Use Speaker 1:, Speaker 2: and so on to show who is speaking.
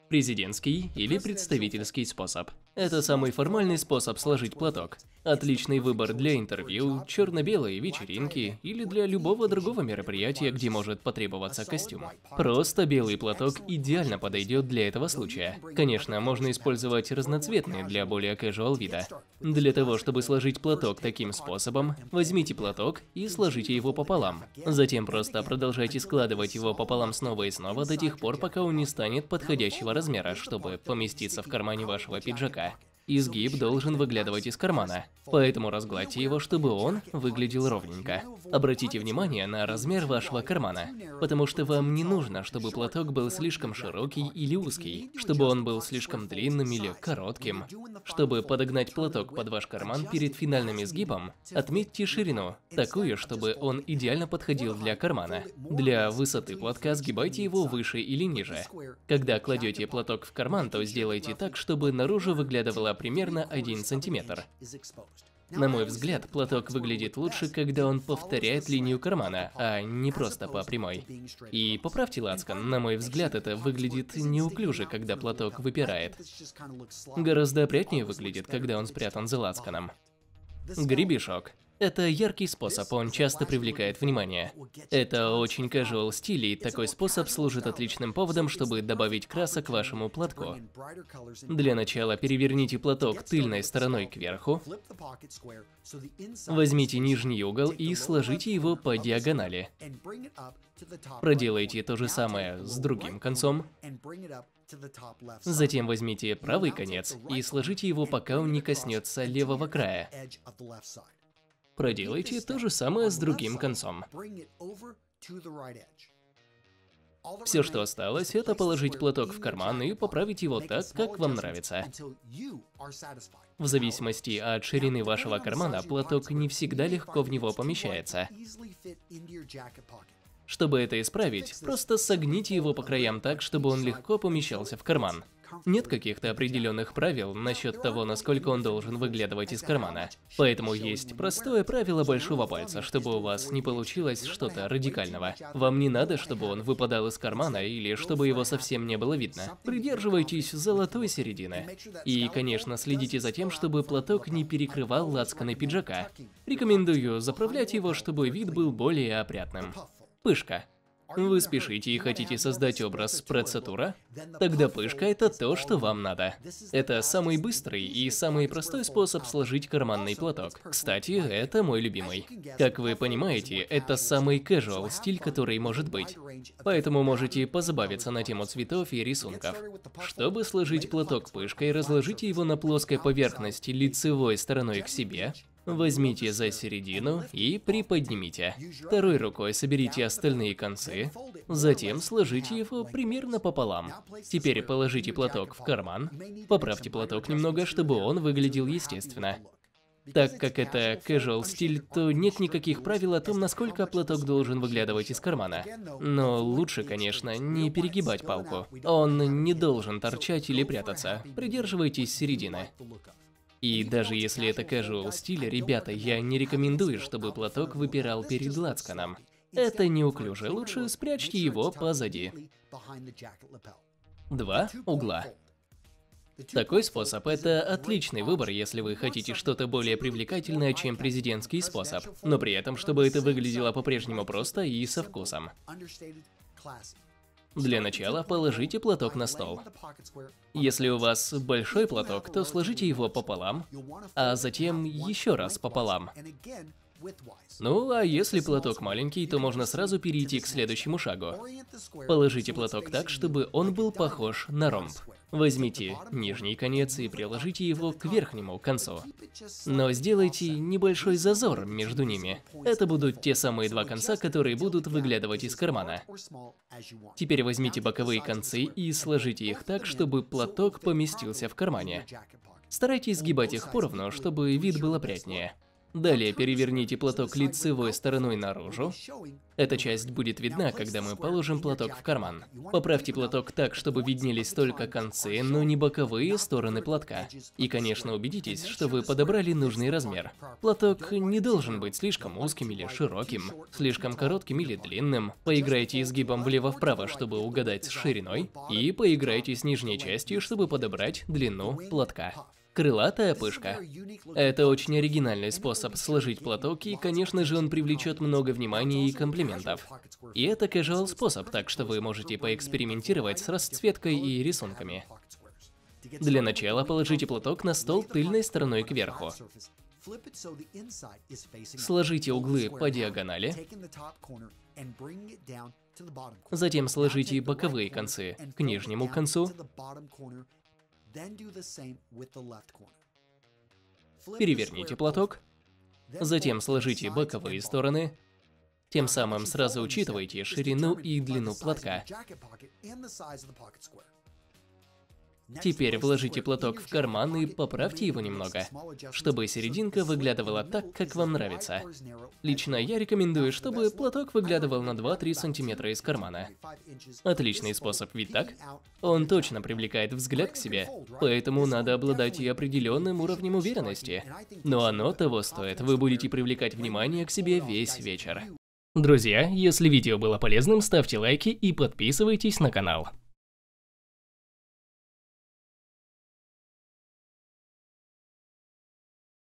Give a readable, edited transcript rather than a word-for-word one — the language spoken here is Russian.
Speaker 1: Президентский или представительский способ. Это самый формальный способ сложить платок. Отличный выбор для интервью, черно-белой вечеринки или для любого другого мероприятия, где может потребоваться костюм. Просто белый платок идеально подойдет для этого случая. Конечно, можно использовать разноцветные для более casual вида. Для того, чтобы сложить платок таким способом, возьмите платок и сложите его пополам. Затем просто продолжайте складывать его пополам снова и снова до тех пор, пока он не станет подходящего размера, чтобы поместиться в кармане вашего пиджака. Изгиб должен выглядывать из кармана, поэтому разгладьте его, чтобы он выглядел ровненько. Обратите внимание на размер вашего кармана, потому что вам не нужно, чтобы платок был слишком широкий или узкий, чтобы он был слишком длинным или коротким. Чтобы подогнать платок под ваш карман перед финальным изгибом, отметьте ширину, такую, чтобы он идеально подходил для кармана. Для высоты платка сгибайте его выше или ниже. Когда кладете платок в карман, то сделайте так, чтобы наружу выглядывало примерно 1 сантиметр. На мой взгляд, платок выглядит лучше, когда он повторяет линию кармана, а не просто по прямой. И поправьте лацкан, на мой взгляд, это выглядит неуклюже, когда платок выпирает. Гораздо опрятнее выглядит, когда он спрятан за лацканом. Гребешок. Это яркий способ, он часто привлекает внимание. Это очень casual стиль, и такой способ служит отличным поводом, чтобы добавить красок вашему платку. Для начала переверните платок тыльной стороной кверху, возьмите нижний угол и сложите его по диагонали. Проделайте то же самое с другим концом. Затем возьмите правый конец и сложите его, пока он не коснется левого края. Проделайте то же самое с другим концом. Все, что осталось, это положить платок в карман и поправить его так, как вам нравится. В зависимости от ширины вашего кармана, платок не всегда легко в него помещается. Чтобы это исправить, просто согните его по краям так, чтобы он легко помещался в карман. Нет каких-то определенных правил насчет того, насколько он должен выглядывать из кармана. Поэтому есть простое правило большого пальца, чтобы у вас не получилось что-то радикального. Вам не надо, чтобы он выпадал из кармана или чтобы его совсем не было видно. Придерживайтесь золотой середины. И, конечно, следите за тем, чтобы платок не перекрывал лацканы пиджака. Рекомендую заправлять его, чтобы вид был более опрятным. Пышка. Вы спешите и хотите создать образ прецатура? Тогда пышка – это то, что вам надо. Это самый быстрый и самый простой способ сложить карманный платок. Кстати, это мой любимый. Как вы понимаете, это самый casual стиль, который может быть. Поэтому можете позабавиться на тему цветов и рисунков. Чтобы сложить платок пышкой, разложите его на плоской поверхности лицевой стороной к себе. Возьмите за середину и приподнимите. Второй рукой соберите остальные концы, затем сложите его примерно пополам. Теперь положите платок в карман, поправьте платок немного, чтобы он выглядел естественно. Так как это casual стиль, то нет никаких правил о том, насколько платок должен выглядывать из кармана. Но лучше, конечно, не перегибать палку. Он не должен торчать или прятаться. Придерживайтесь середины. И даже если это casual стиль, ребята, я не рекомендую, чтобы платок выпирал перед лацканом. Это неуклюже, лучше спрячьте его позади. 2 угла. Такой способ – это отличный выбор, если вы хотите что-то более привлекательное, чем президентский способ, но при этом, чтобы это выглядело по-прежнему просто и со вкусом. Для начала положите платок на стол. Если у вас большой платок, то сложите его пополам, а затем еще раз пополам. Ну, а если платок маленький, то можно сразу перейти к следующему шагу. Положите платок так, чтобы он был похож на ромб. Возьмите нижний конец и приложите его к верхнему концу. Но сделайте небольшой зазор между ними. Это будут те самые два конца, которые будут выглядывать из кармана. Теперь возьмите боковые концы и сложите их так, чтобы платок поместился в кармане. Старайтесь сгибать их поровну, чтобы вид был опрятнее. Далее переверните платок лицевой стороной наружу. Эта часть будет видна, когда мы положим платок в карман. Поправьте платок так, чтобы виднелись только концы, но не боковые стороны платка. И, конечно, убедитесь, что вы подобрали нужный размер. Платок не должен быть слишком узким или широким, слишком коротким или длинным. Поиграйте изгибом влево-вправо, чтобы угадать с шириной, и поиграйте с нижней частью, чтобы подобрать длину платка. Крылатая пышка. Это очень оригинальный способ сложить платок, и, конечно же, он привлечет много внимания и комплиментов. И это casual способ, так что вы можете поэкспериментировать с расцветкой и рисунками. Для начала положите платок на стол тыльной стороной кверху. Сложите углы по диагонали. Затем сложите боковые концы к нижнему концу. Переверните платок. Затем сложите боковые стороны. Тем самым сразу учитывайте ширину и длину платка. Теперь вложите платок в карман и поправьте его немного, чтобы серединка выглядывала так, как вам нравится. Лично я рекомендую, чтобы платок выглядывал на 2-3 сантиметра из кармана. Отличный способ, ведь так? Он точно привлекает взгляд к себе, поэтому надо обладать и определенным уровнем уверенности. Но оно того стоит, вы будете привлекать внимание к себе весь вечер. Друзья, если видео было полезным, ставьте лайки и подписывайтесь на канал.